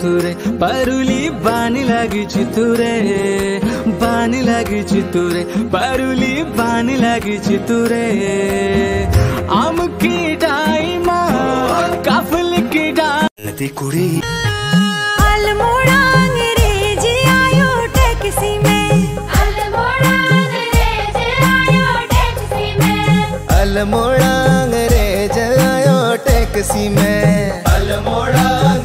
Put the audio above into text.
तुरे परुली बानी लागी तुरे बानी लागी तुरे परुली बानी लागी तुरे आम की डाइमा काफल की डाई कुड़ी अल्मोड़ा अंग्रेज आयो टैक्सी में अल्मोड़ा अंग्रेज आयो टैक्सी में अल्मोड़ा अंग्रेज आयो टैक्सी में अल्मोड़ा